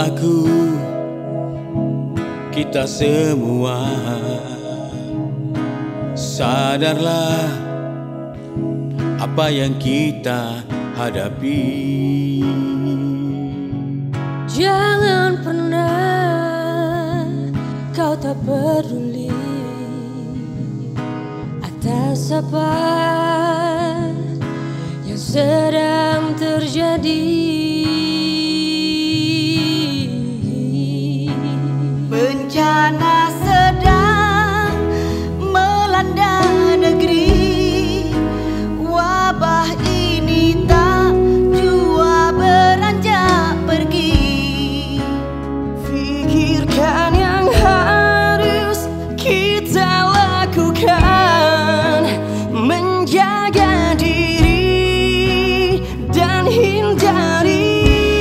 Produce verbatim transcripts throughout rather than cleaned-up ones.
aku, kita semua sadarlah apa yang kita hadapi. Jangan pernah kau tak peduli atas apa yang sedang terjadi. Bencana sedang melanda negeri, wabah ini tak jua beranjak pergi. Pikirkan yang harus kita lakukan, menjaga diri dan hindari.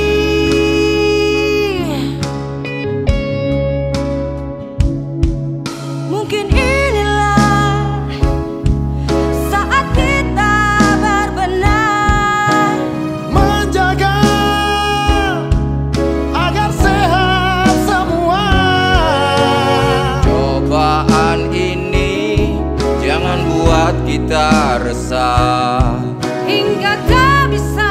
Mungkin inilah saat kita berbenah, Menjaga agar sehat semua. Cobaan ini jangan buat kita resah, hingga tak bisa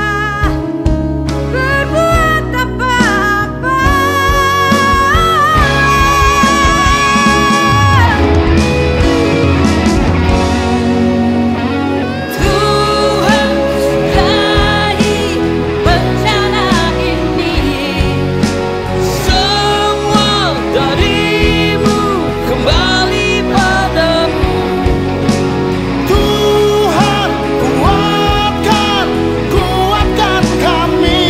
berbuat apa-apa. Tuhan sudahi bencana ini, semua darimu kembali padamu. Tuhan kuatkan, kuatkan kami.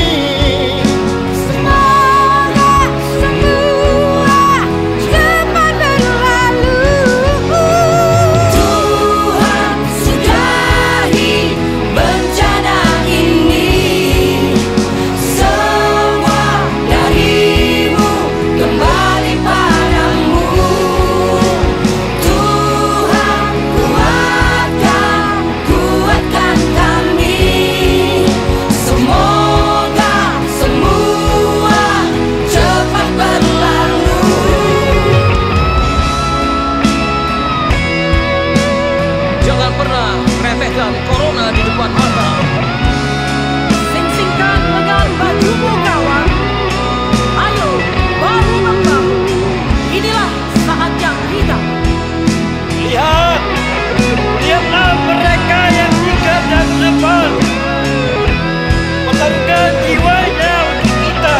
Semoga semua cepat berlalu. Tuhan sudahi bencana ini, semua darimu kembali padamu. Tuhan kuatkan, kuatkan kami. Semoga semua cepat berlalu. Jangan pernah remehkan corona di depan mata. Sing-singkan dengan bajumu kawan. Ayo bahu membahu. Inilah saat yang kita. Lihat, lihatlah mereka yang juga dan depan pertaruhkan jiwanya untuk kita.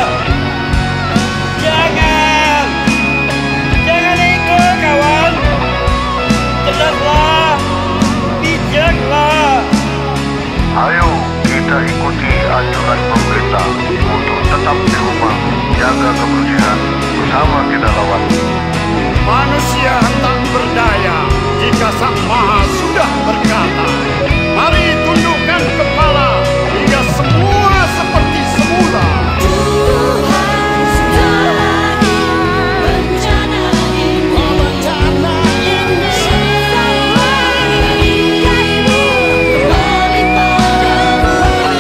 Jangan, jangan ego kawan. Cerdaslah, bijaklah. Ayo kita ikuti anjuran pemerintah untuk tetap di rumah, jaga kebersihan, bersama kita lawan. Manusia tak berdaya jika Sang Maha sudah berkata, mari tundukkan kepala hingga semua seperti semula. Tuhan sudahi bencana ini, Bencana ini semua darimu kembali padamu.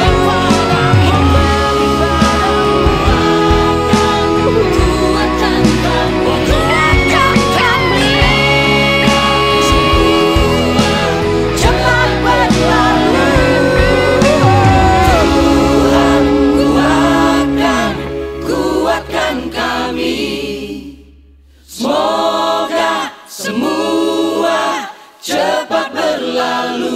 Kuatkan kami, kuatkan kami. Semua cepat berlalu. Tuhan kuatkan, kuatkan kami. Semoga semua cepat berlalu.